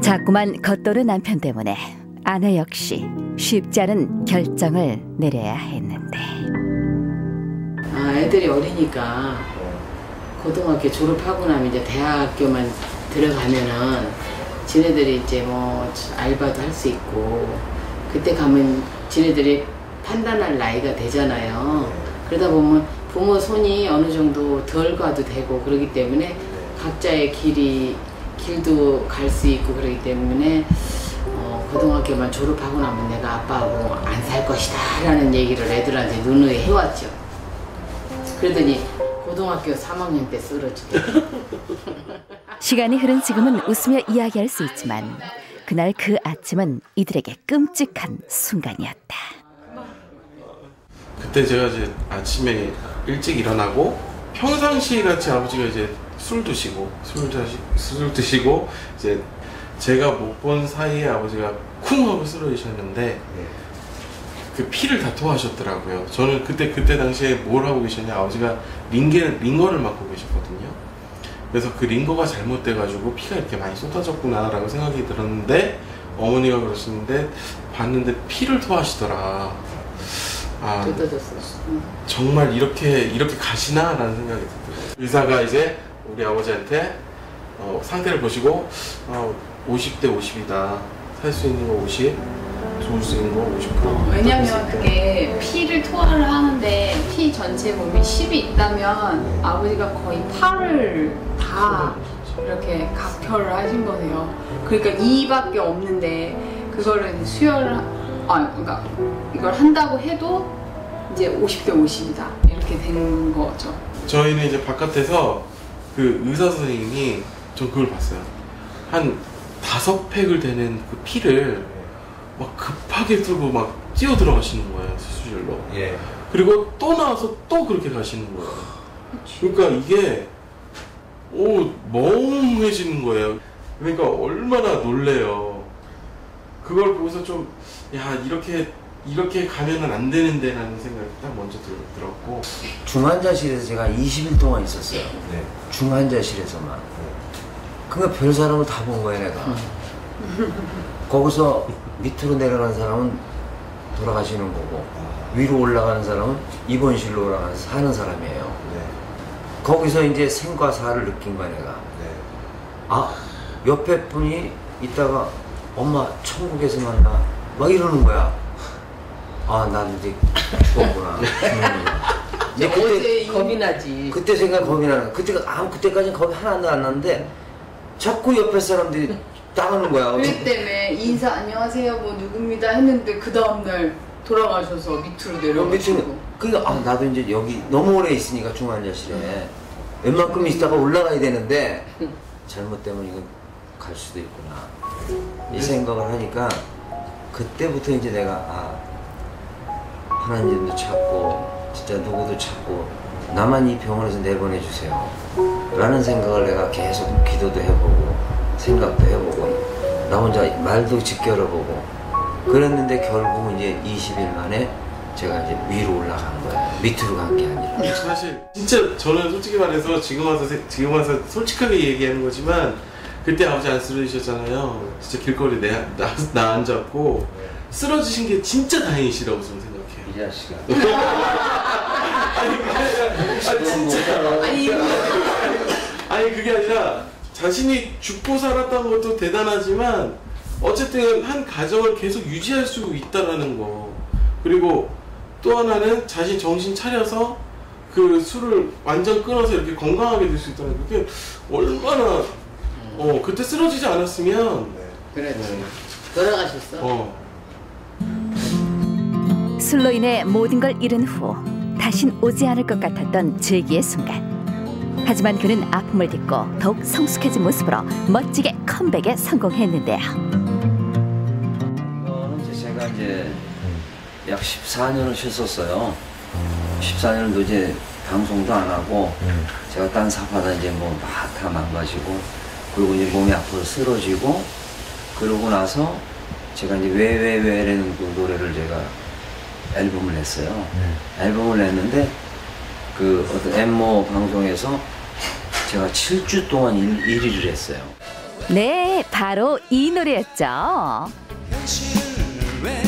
자꾸만 겉도는 남편 때문에 아내 역시 쉽지 않은 결정을 내려야 했는데, 애들이 어리니까 고등학교 졸업하고 나면 이제 대학교만 들어가면은 지네들이 이제 뭐 알바도 할 수 있고 그때 가면 지네들이 판단할 나이가 되잖아요. 그러다 보면 부모 손이 어느 정도 덜 가도 되고 그러기 때문에 각자의 길도 갈 수 있고 그러기 때문에 고등학교만 졸업하고 나면 내가 아빠하고 안 살 것이다 라는 얘기를 애들한테 누누이 해왔죠. 그러더니 고등학교 3학년 때 쓰러지더라고요. 시간이 흐른 지금은 웃으며 이야기할 수 있지만 그날 그 아침은 이들에게 끔찍한 순간이었다. 그때 제가 이제 아침에 일찍 일어나고 평상시 같이 아버지가 이제 술 드시고 이제 제가 못 본 사이에 아버지가 쿵 하고 쓰러지셨는데 그 피를 다 토하셨더라고요. 저는 그때 당시에 뭘 하고 계셨냐, 아버지가 링거를 맞고 계셨거든요. 그래서 그 링거가 잘못돼가지고 피가 이렇게 많이 쏟아졌구나 라고 생각이 들었는데 어머니가 그러시는데 봤는데 피를 토하시더라. 정말 이렇게 가시나? 라는 생각이 들더라고요. 의사가 이제 우리 아버지한테 상태를 보시고 50대 50이다. 살 수 있는 거 50, 죽을 수 있는 거 50%. 왜냐면 그게 피를 토하를 하는데 피 전체 몸이 10이 있다면 아버지가 거의 8을 다 이렇게 각혈을 하신 거네요. 그러니까 2밖에 없는데 그거를 그러니까 이걸 한다고 해도 이제 50대 50이다 이렇게 된 거죠. 저희는 이제 바깥에서 그 의사 선생님이 전 그걸 봤어요. 한 5팩을 되는 그 피를 막 급하게 들고 막 뛰어 들어가시는 거예요, 수술로. 예. 그리고 또 나와서 또 그렇게 가시는 거예요. 그러니까 이게 멍해지는 거예요. 그러니까 얼마나 놀래요. 그걸 보고서 좀 이렇게 가면은 안 되는데 라는 생각이 딱 먼저 들었고. 중환자실에서 제가 20일 동안 있었어요. 네. 중환자실에서만. 그러니까 별 사람을 다 본 거예요, 내가. 거기서 밑으로 내려가는 사람은 돌아가시는 거고 위로 올라가는 사람은 입원실로 올라가서 사는 사람이에요. 네. 거기서 이제 생과 사를 느낀 거야, 내가. 네. 옆에 분이 있다가 엄마 천국에서 만나 막 이러는 거야. 난 이제 죽었구나. 이제 그때 겁이 나지. 그때 생각 겁이 나는. 그때까지는 겁이 하나도 안 났는데 자꾸 옆에 사람들이 따르는 거야. 그렇기 때문에 인사 안녕하세요 뭐 누굽니다 했는데 그 다음날 돌아가셔서 밑으로 내려가시고. 그러니까 나도 이제 여기 너무 오래 있으니까 중환자실에 웬만큼 있다가 올라가야 되는데 잘못되면 이건 갈 수도 있구나 이 생각을 하니까 그때부터 이제 내가 하나님도 찾고 진짜 누구도 찾고 나만 이 병원에서 내보내주세요 라는 생각을 내가 계속 기도도 해보고 생각도 해보고 나 혼자 말도 지켜보고 그랬는데 결국은 이제 20일 만에 제가 이제 위로 올라간 거예요. 밑으로 간 게 아니라. 사실 진짜 저는 솔직히 말해서 지금 와서 솔직하게 얘기하는 거지만 그때 아버지 안 쓰러지셨잖아요. 진짜 길거리에 나 앉았고 쓰러지신 게 진짜 다행이시라고 저는 생각해요. 이 자식아. 아니 그게 아니라 자신이 죽고 살았다는 것도 대단하지만 어쨌든 한 가정을 계속 유지할 수 있다라는 거. 그리고 또 하나는 자신 정신 차려서 그 술을 완전 끊어서 이렇게 건강하게 될 수 있다는 게 그게 얼마나 그때 쓰러지지 않았으면 그렇지. 돌아가셨어. 술로 인해 모든 걸 잃은 후 다신 오지 않을 것 같았던 즐기의 순간. 하지만 그는 아픔을 딛고 더욱 성숙해진 모습으로 멋지게 컴백에 성공했는데요. 이거는 제가 이제 약 14년을 쉬었었어요. 14년도 이제 방송도 안 하고 제가 딴 사업하다 이제 뭐 다 망가지고 그리고 이제 몸이 아파서 쓰러지고 그러고 나서 제가 이제 왜라는 그 노래를 제가 앨범을 냈어요. 앨범을 냈는데 그 어떤 엠모 방송에서 제가 7주 동안 1위를 했어요. 네, 바로 이 노래였죠. 현실을 왜